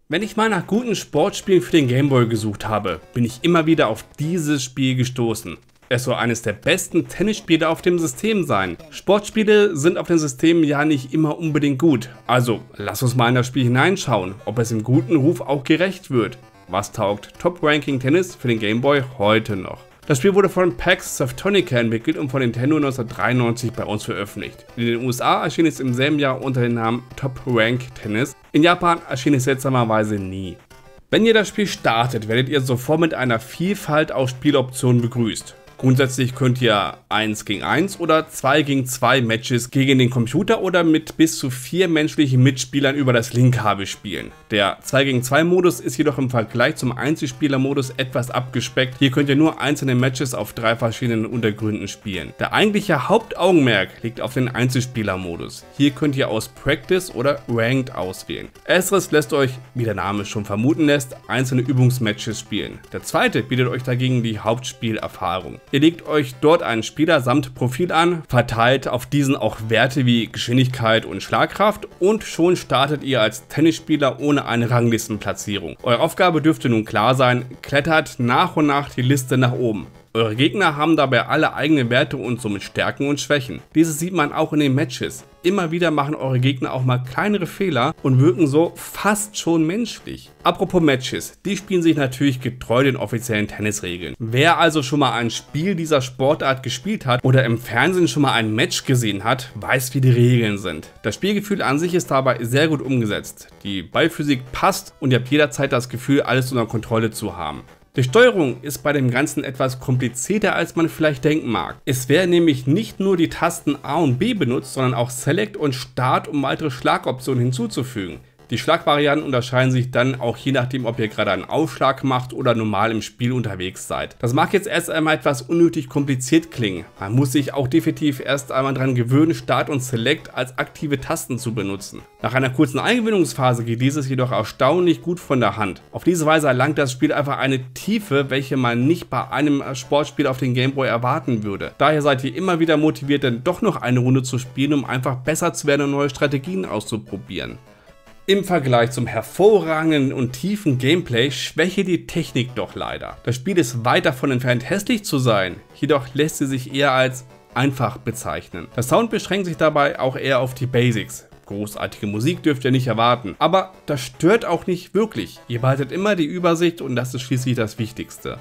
Wenn ich mal nach guten Sportspielen für den Gameboy gesucht habe, bin ich immer wieder auf dieses Spiel gestoßen. Es soll eines der besten Tennisspiele auf dem System sein. Sportspiele sind auf dem System ja nicht immer unbedingt gut. Also lass uns mal in das Spiel hineinschauen, ob es im guten Ruf auch gerecht wird. Was taugt Top Ranking Tennis für den Gameboy heute noch? Das Spiel wurde von PAX Softtonica entwickelt und von Nintendo 1993 bei uns veröffentlicht. In den USA erschien es im selben Jahr unter dem Namen Top Rank Tennis. In Japan erschien es seltsamerweise nie. Wenn ihr das Spiel startet, werdet ihr sofort mit einer Vielfalt aus Spieloptionen begrüßt. Grundsätzlich könnt ihr 1 gegen 1 oder 2 gegen 2 Matches gegen den Computer oder mit bis zu 4 menschlichen Mitspielern über das Linkkabel spielen. Der 2 gegen 2 Modus ist jedoch im Vergleich zum Einzelspieler-Modus etwas abgespeckt. Hier könnt ihr nur einzelne Matches auf 3 verschiedenen Untergründen spielen. Der eigentliche Hauptaugenmerk liegt auf den Einzelspieler-Modus. Hier könnt ihr aus Practice oder Ranked auswählen. Ersteres lässt euch, wie der Name schon vermuten lässt, einzelne Übungsmatches spielen. Der zweite bietet euch dagegen die Hauptspielerfahrung. Ihr legt euch dort einen Spieler samt Profil an, verteilt auf diesen auch Werte wie Geschwindigkeit und Schlagkraft und schon startet ihr als Tennisspieler ohne eine Ranglistenplatzierung. Eure Aufgabe dürfte nun klar sein, klettert nach und nach die Liste nach oben. Eure Gegner haben dabei alle eigene Werte und somit Stärken und Schwächen. Dieses sieht man auch in den Matches. Immer wieder machen eure Gegner auch mal kleinere Fehler und wirken so fast schon menschlich. Apropos Matches, die spielen sich natürlich getreu den offiziellen Tennisregeln. Wer also schon mal ein Spiel dieser Sportart gespielt hat oder im Fernsehen schon mal ein Match gesehen hat, weiß, wie die Regeln sind. Das Spielgefühl an sich ist dabei sehr gut umgesetzt. Die Ballphysik passt und ihr habt jederzeit das Gefühl, alles unter Kontrolle zu haben. Die Steuerung ist bei dem Ganzen etwas komplizierter, als man vielleicht denken mag. Es werden nämlich nicht nur die Tasten A und B benutzt, sondern auch Select und Start, um weitere Schlagoptionen hinzuzufügen. Die Schlagvarianten unterscheiden sich dann auch je nachdem, ob ihr gerade einen Aufschlag macht oder normal im Spiel unterwegs seid. Das mag jetzt erst einmal etwas unnötig kompliziert klingen. Man muss sich auch definitiv erst einmal daran gewöhnen, Start und Select als aktive Tasten zu benutzen. Nach einer kurzen Eingewöhnungsphase geht dieses jedoch erstaunlich gut von der Hand. Auf diese Weise erlangt das Spiel einfach eine Tiefe, welche man nicht bei einem Sportspiel auf den Gameboy erwarten würde. Daher seid ihr immer wieder motiviert, dann doch noch eine Runde zu spielen, um einfach besser zu werden und neue Strategien auszuprobieren. Im Vergleich zum hervorragenden und tiefen Gameplay schwäche die Technik doch leider. Das Spiel ist weit davon entfernt hässlich zu sein, jedoch lässt sie sich eher als einfach bezeichnen. Der Sound beschränkt sich dabei auch eher auf die Basics. Großartige Musik dürft ihr nicht erwarten, aber das stört auch nicht wirklich. Ihr behaltet immer die Übersicht und das ist schließlich das Wichtigste.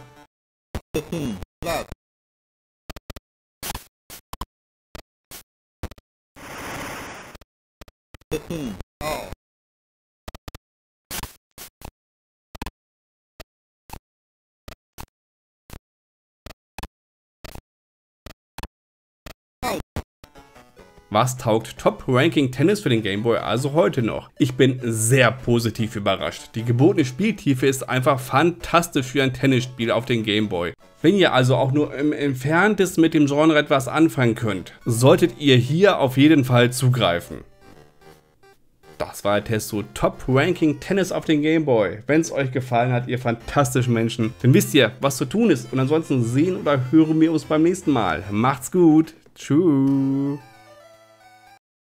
Was taugt Top Ranking Tennis für den Gameboy also heute noch? Ich bin sehr positiv überrascht. Die gebotene Spieltiefe ist einfach fantastisch für ein Tennisspiel auf den Gameboy. Wenn ihr also auch nur im Entferntesten mit dem Genre etwas anfangen könnt, solltet ihr hier auf jeden Fall zugreifen. Das war der Test zu Top Ranking Tennis auf den Gameboy. Wenn es euch gefallen hat, ihr fantastischen Menschen, dann wisst ihr, was zu tun ist. Und ansonsten sehen oder hören wir uns beim nächsten Mal. Macht's gut. Tschüss.